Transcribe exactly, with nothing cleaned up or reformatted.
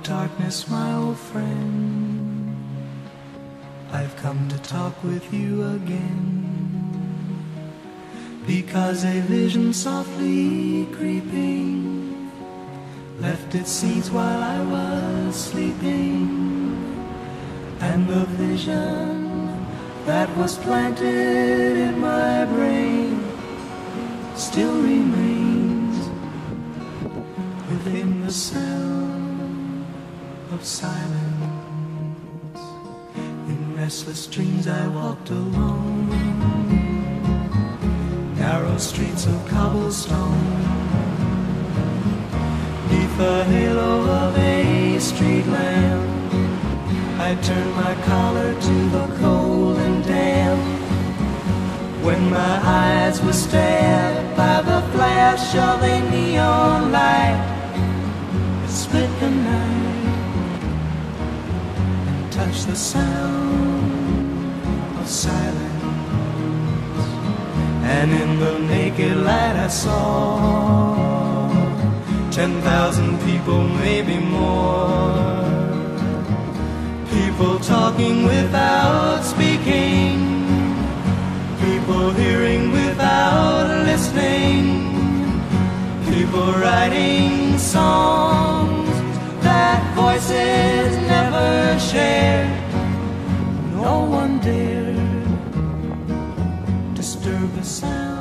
darkness, my old friend, I've come to talk with you again, because a vision softly creeping left its seeds while I was sleeping, and the vision that was planted in my brain still remains within the sound of silence. In restless dreams I walked alone, narrow streets of cobblestone, beneath the halo of a street lamp. I turned my collar to the cold and damp, when my eyes were stabbed by the flash of a neon light. It split the night and touched the sound of silence, and in the naked light I saw ten thousand people, maybe more, people talking without speaking, people hearing without listening, people writing songs that voices never shared. No one dared disturb the sound